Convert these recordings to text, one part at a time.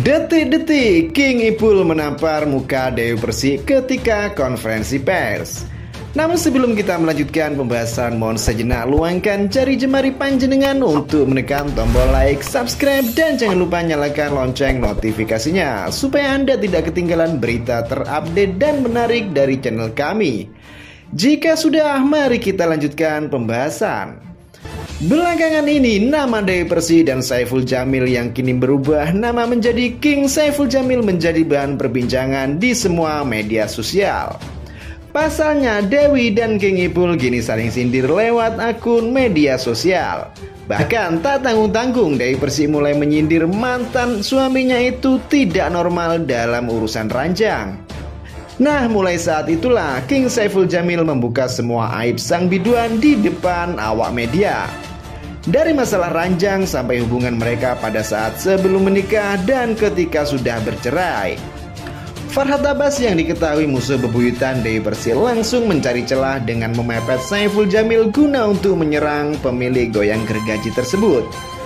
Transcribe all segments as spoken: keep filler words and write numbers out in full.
Detik-detik King Ipul menampar muka Dewi Persik ketika konferensi pers. Namun sebelum kita melanjutkan pembahasan, mohon sejenak luangkan jari jemari panjenengan untuk menekan tombol like, subscribe, dan jangan lupa nyalakan lonceng notifikasinya supaya Anda tidak ketinggalan berita terupdate dan menarik dari channel kami. Jika sudah, mari kita lanjutkan pembahasan. Belakangan ini nama Dewi Persik dan Saiful Jamil yang kini berubah nama menjadi King Saiful Jamil menjadi bahan perbincangan di semua media sosial. Pasalnya Dewi dan King Ipul kini saling sindir lewat akun media sosial. Bahkan tak tanggung-tanggung Dewi Persik mulai menyindir mantan suaminya itu tidak normal dalam urusan ranjang. Nah, mulai saat itulah King Saiful Jamil membuka semua aib sang biduan di depan awak media. Dari masalah ranjang sampai hubungan mereka pada saat sebelum menikah dan ketika sudah bercerai. Farhad Abbas yang diketahui musuh bebuyutan Dewi Persik langsung mencari celah dengan memepet Saiful Jamil guna untuk menyerang pemilik goyang gergaji tersebut.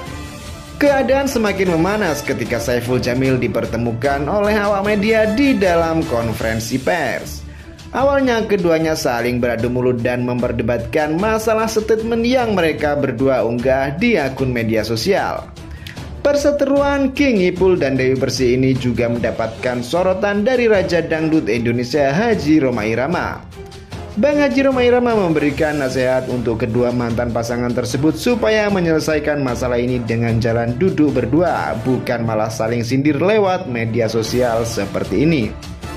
Keadaan semakin memanas ketika Saiful Jamil dipertemukan oleh awak media di dalam konferensi pers. Awalnya keduanya saling beradu mulut dan memperdebatkan masalah statement yang mereka berdua unggah di akun media sosial. Perseteruan King Ipul dan Dewi Persik ini juga mendapatkan sorotan dari Raja Dangdut Indonesia Haji Rhoma Irama. Bang Haji Rhoma Irama memberikan nasihat untuk kedua mantan pasangan tersebut supaya menyelesaikan masalah ini dengan jalan duduk berdua, bukan malah saling sindir lewat media sosial seperti ini.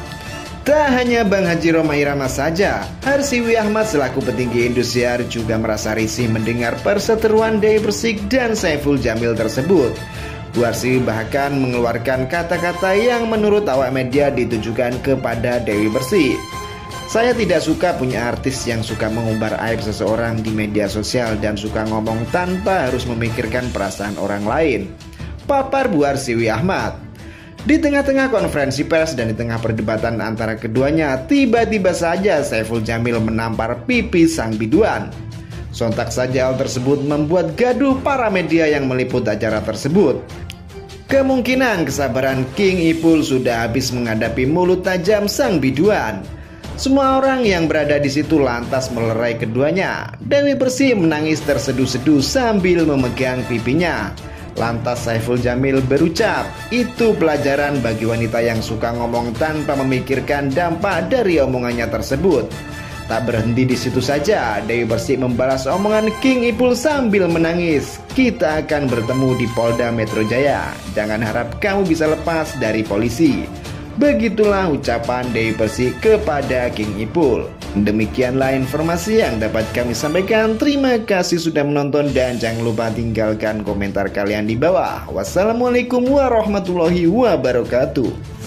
Tak hanya Bang Haji Rhoma Irama saja, Harsiwi Ahmad selaku petinggi Indosiar juga merasa risih mendengar perseteruan Dewi Persik dan Saiful Jamil tersebut. Bu Harsiwi bahkan mengeluarkan kata-kata yang menurut awak media ditujukan kepada Dewi Persik. Saya tidak suka punya artis yang suka mengumbar aib seseorang di media sosial dan suka ngomong tanpa harus memikirkan perasaan orang lain, papar Bu Harsiwi Ahmad. Di tengah-tengah konferensi pers dan di tengah perdebatan antara keduanya, tiba-tiba saja Saiful Jamil menampar pipi sang biduan. Sontak saja hal tersebut membuat gaduh para media yang meliput acara tersebut. Kemungkinan kesabaran King Ipul sudah habis menghadapi mulut tajam sang biduan. Semua orang yang berada di situ lantas melerai keduanya. Dewi Persik menangis terseduh-seduh sambil memegang pipinya. Lantas Saiful Jamil berucap, itu pelajaran bagi wanita yang suka ngomong tanpa memikirkan dampak dari omongannya tersebut. Tak berhenti di situ saja, Dewi Persik membalas omongan King Ipul sambil menangis. Kita akan bertemu di Polda Metro Jaya. Jangan harap kamu bisa lepas dari polisi. Begitulah ucapan Dewi Persik kepada King Ipul. Demikianlah informasi yang dapat kami sampaikan. Terima kasih sudah menonton dan jangan lupa tinggalkan komentar kalian di bawah. Wassalamualaikum warahmatullahi wabarakatuh.